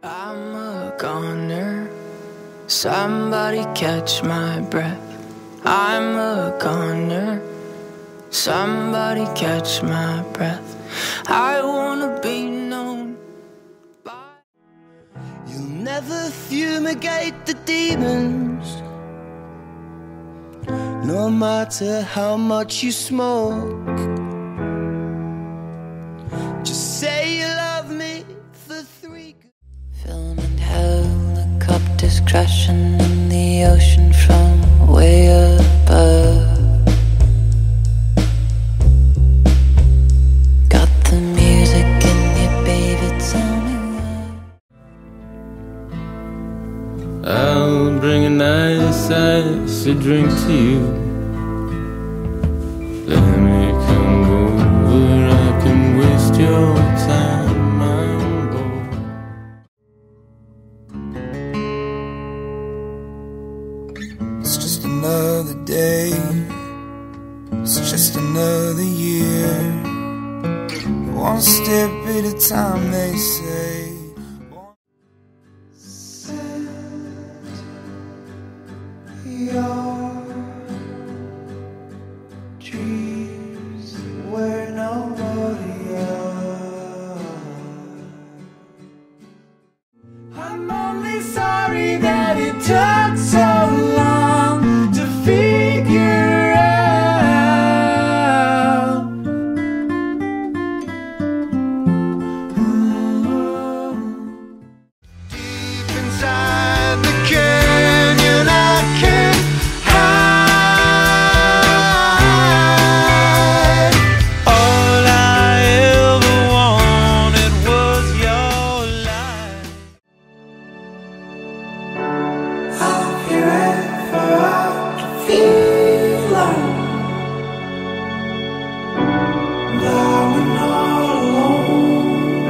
I'm a goner, somebody catch my breath. I'm a goner, somebody catch my breath. I wanna be known by... You'll never fumigate the demons, no matter how much you smoke. Just say you love me for 3 good. Film in helicopters crashing in the ocean from way above. Got the music in your baby, tell me why. I'll bring a nice icy drink to you. Let me come over, I can waste your time, I'm bored. It's just another day, it's just another year. One step at a time, they say. Your dreams were nobody else. I'm only sorry that it took so long to figure out. Deep inside the canyon, I can't hide. All I ever wanted was your light. I'll be wherever I can feel alone. Now we're not alone.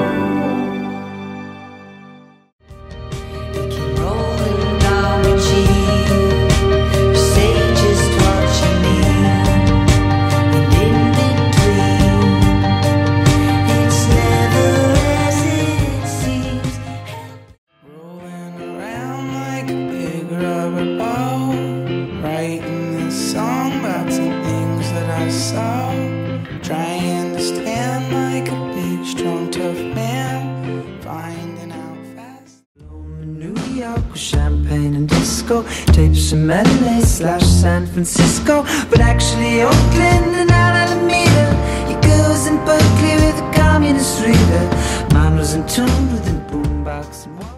They keep rolling down your cheek. You say just what you need, and in between, it's never as it seems. Rolling around like a big rubber ball, writing this song about some things that I saw. Trying to stand like a big, strong, tough man, finding out fast. New York with champagne and disco, tapes from LA/San Francisco, but actually Oakland and Alameda. Your girls in Berkeley with a communist reader. Mine was in tune with a boombox and